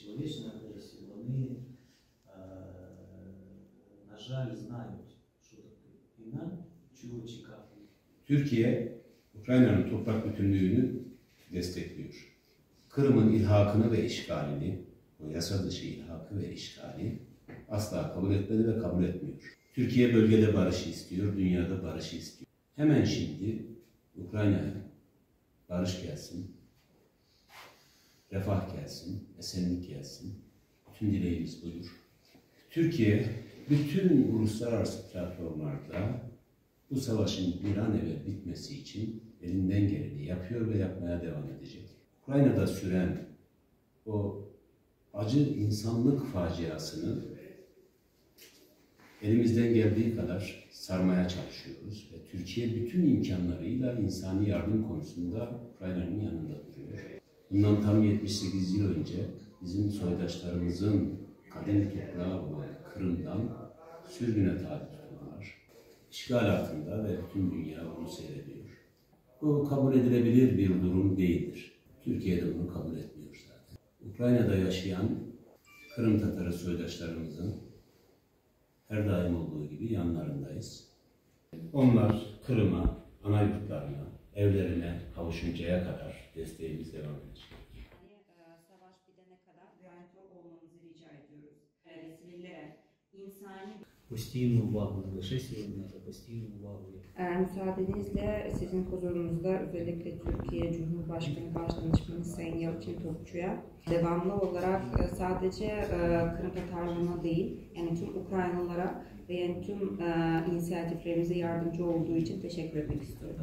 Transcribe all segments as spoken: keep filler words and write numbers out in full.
чоловічої агресії, вони, на жаль, знають, що таке війна, чого чекати. Türkiye, Ukrayna'nın toprak bütünlüğünü destekliyor. Kırım'ın ilhakını ve işgalini, o yasa dışı ilhakı ve işgali asla kabul etmedi ve kabul etmiyor. Türkiye bölgede barışı istiyor, dünyada barışı istiyor. Hemen şimdi Ukrayna'ya barış gelsin, refah gelsin, esenlik gelsin. Bütün dileğimiz budur. Türkiye bütün uluslararası platformlarda bu savaşın bir an evvel bitmesi için elinden geleni yapıyor ve yapmaya devam edecek. Ukrayna'da süren o acı insanlık faciasını elimizden geldiği kadar sarmaya çalışıyoruz ve Türkiye bütün imkanlarıyla insani yardım konusunda Ukrayna'nın yanında duruyor. Bundan tam yetmiş sekiz yıl önce bizim soydaşlarımızın kadim toprağı olan Kırım'dan sürgüne tabi tutuldular. İşgal altında ve bütün dünya bunu seyrediyor. Bu kabul edilebilir bir durum değildir. Türkiye de bunu kabul etmiyor zaten. Ukrayna'da yaşayan Kırım Tatarı soydaşlarımızın her daim olduğu gibi yanlarındayız. Onlar Kırım'a, ana yurtlarına, evlerine kavuşuncaya kadar desteğimiz devam edecek. Savaş bitene kadar dayanıklı olmanızı rica ediyoruz. Sivillere, insani... Постійну увагу, не лише сьогодні, а постійну увагу. Ee, müsaadenizle sizin huzurunuzda özellikle Türkiye Cumhurbaşkanı Başdanışmanı Sayın Yalçın Topçu'ya devamlı olarak sadece e, Kırım Tatarlarına değil, yani tüm Ukraynalılara ve yani tüm e, inisiyatiflerimize yardımcı olduğu için teşekkür etmek istiyorum.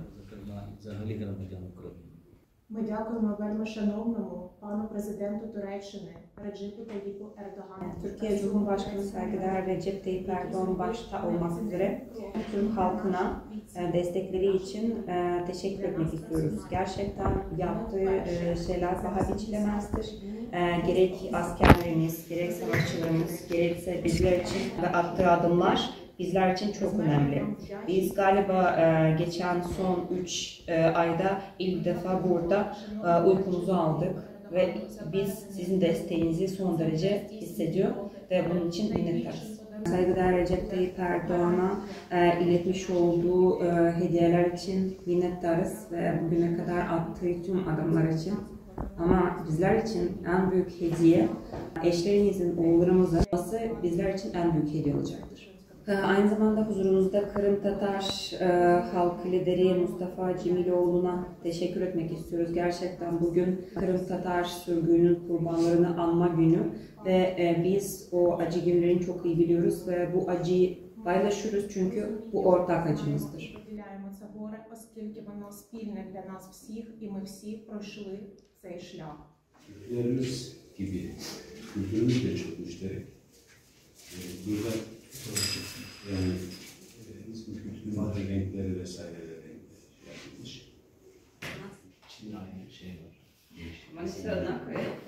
Ми дякуємо вельмишановному пану президенту Туреччини Реджепу Таyyip Erdoğan'a. Türkiye Cumhurbaşkanı saygıdeğer Recep Tayyip Erdoğan başta olmak üzere tüm halkına destekleri için teşekkür etmek istiyoruz. Gerçekten yaptığı şeyler paha biçilemezdir. Gerek askerlerimiz, gerek savaşçılarımız, gerekse bizler için ve attığı adımlar bizler için çok önemli. Biz galiba e, geçen son üç e, ayda ilk defa burada e, uykumuzu aldık ve biz sizin desteğinizi son derece hissediyor ve bunun için minnettarız. Saygıdeğer Recep Tayyip Erdoğan'a e, iletmiş olduğu e, hediyeler için minnettarız ve bugüne kadar attığı tüm adımlar için. Ama bizler için en büyük hediye, eşlerinizin, oğullarımızın olması bizler için en büyük hediye olacaktır. Aynı zamanda huzurunuzda Kırım Tatar e, halk lideri Mustafa Cemiloğlu'na teşekkür etmek istiyoruz. Gerçekten bugün Kırım Tatar sürgünün kurbanlarını anma günü ve e, biz o acı günlerini çok iyi biliyoruz ve bu acıyı paylaşıyoruz çünkü bu ortak acımızdır. Це горе, оскільки воно спільне для нас всіх, і ми всі пройшли цей шлях. Kültürlerimiz gibi kültürümüz de çok müşterek. Burada yani bizim kültürümüzün renkleri vesaireleri renkleri yapılmış. Şimdi aynı şey var. Вони все однакові.